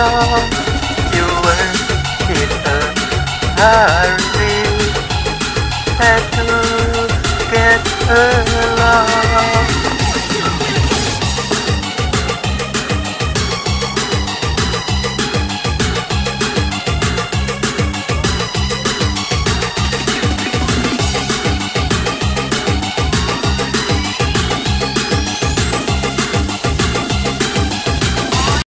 long you were in a hurry, had to get her